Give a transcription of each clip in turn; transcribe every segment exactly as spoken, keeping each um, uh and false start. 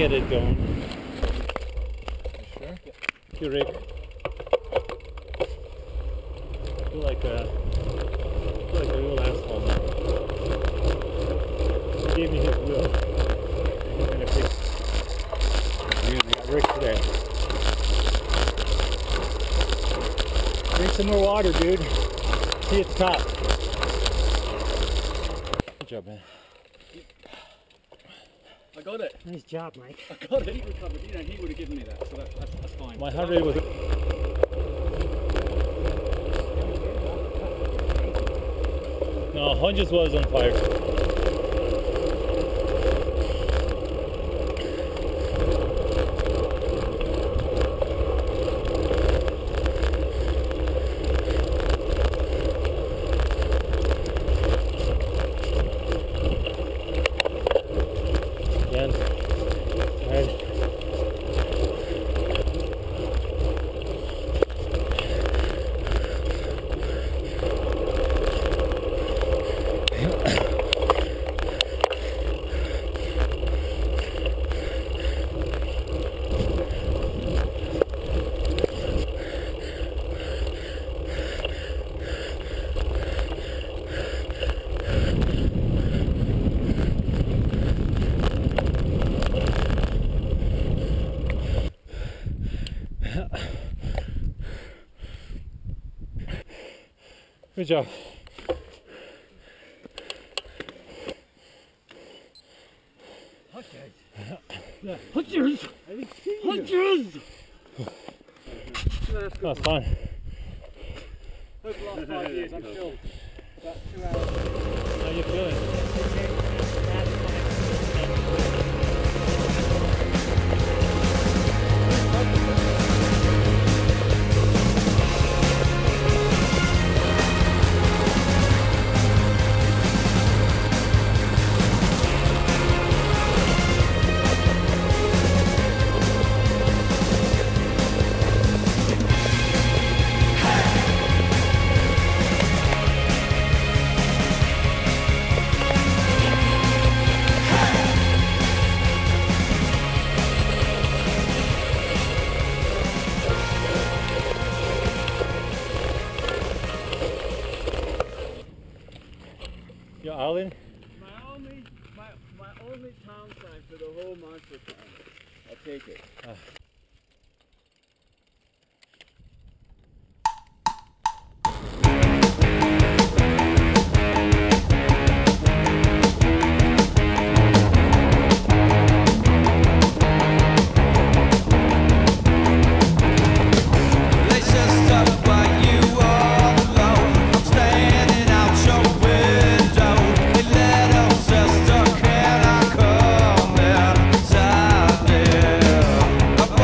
get it going. Sure? Here, Rick. I feel like a, I feel like a real asshole now. He gave me his will. He's gonna fix. Man, I got Rick today. Drink some more water, dude. See at the top. Good job, man. I got it. Nice job, Mike. I got it. He recovered. You know, he would have given me that, so that, that's, that's fine. My heart rate was. No, Hunches was on fire. Again. Right. Good job. Yeah. Hunches! Hunches! That's fun. Over the last five years, I'm still about two hours. How you feeling? Your island? My only, my, my only town sign for the whole monster town. I'll take it. Uh. Sister, can I come inside there?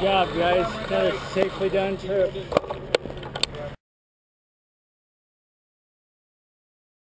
job, guys. Another safely done trip.